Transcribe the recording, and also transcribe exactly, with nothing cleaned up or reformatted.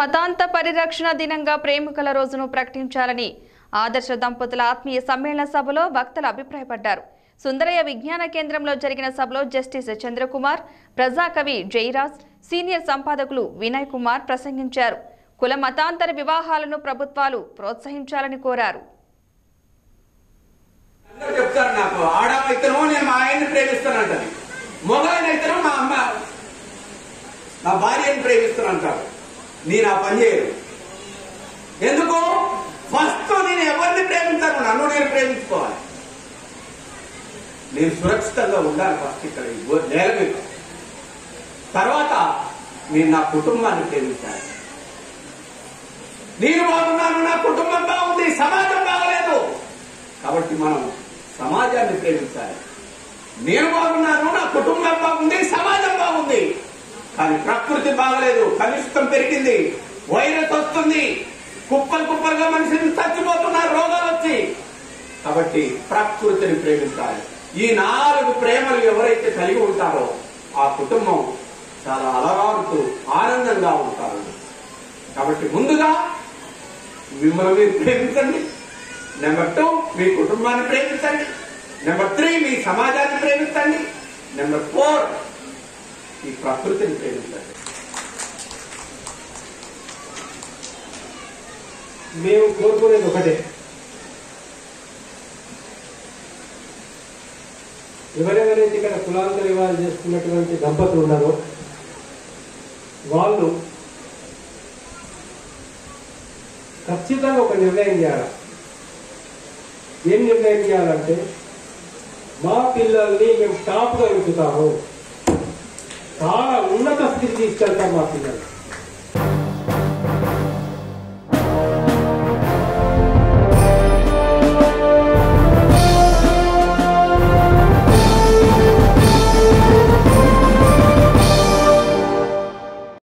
మతాంత పరిరక్షణ దినంగా ప్రేమికుల రోజును ప్రకటించాలని ఆదర్శ దంపతుల ఆత్మీయ సమ్మేళన సభలో వక్తలు అభిప్రాయపడ్డారు. సుందరయ్య విజ్ఞాన కేంద్రంలో జరిగిన సభలో జస్టిస్ చంద్రకుమార్, ప్రజాకవి జయరాజ్, సీనియర్ సంపాదకులు వినయ్ కుమార్ ప్రసంగించారు. కుల మతాంతర వివాహాలను ప్రభుత్వాలు ప్రోత్సహించాలని కోరారు. నేను ఆ పని చేయను. ఎందుకు? ఫస్ట్ నేను ఎవరిని ప్రేమించాను, నన్ను నేను ప్రేమించుకోవాలి. నేను సురక్షితంగా ఉండాలి ఫస్ట్ ఇక్కడ నేల మీద. తర్వాత నేను నా కుటుంబాన్ని ప్రేమించాలి. నేను బాగున్నాను, నా కుటుంబం బాగుంది, సమాజం బాగలేదు. కాబట్టి మనం సమాజాన్ని ప్రేమించాలి. నేను బాగున్నాను, నా కుటుంబం బాగుంది, సమాజం బాగుంది. కానీ ప్రకృతి బాగలేదు, కలుషితం పెరిగింది, వైరస్ వస్తుంది, కుప్పలు కుప్పలుగా మనుషులు చచ్చిపోతున్నారు రోగాలు వచ్చి. కాబట్టి ప్రకృతిని ప్రేమించాలి. ఈ నాలుగు ప్రేమలు ఎవరైతే కలిగి ఉంటారో ఆ కుటుంబం చాలా అలరారుతూ ఆనందంగా ఉంటారు. కాబట్టి ముందుగా మిమ్మల్ని మీరు ప్రేమించండి. నెంబర్ టూ, మీ కుటుంబాన్ని ప్రేమించండి. నెంబర్ త్రీ, మీ సమాజాన్ని ప్రేమించండి. నెంబర్ ఫోర్, ఈ ప్రకృతిని ప్రేమించండి. మేము కోరుకునేది ఒకటే, ఎవరెవరైతే ఇక్కడ కులాంతర వివాహాలు చేసుకున్నటువంటి దంపతులు ఉన్నారో వాళ్ళు ఖచ్చితంగా ఒక నిర్ణయం చేయాలి. ఏం నిర్ణయం చేయాలంటే, మా పిల్లల్ని మేము టాప్గా ఉంచుతాము, చాలా ఉన్నత స్థితి తీసుకెళ్తాం మా పిల్లలు.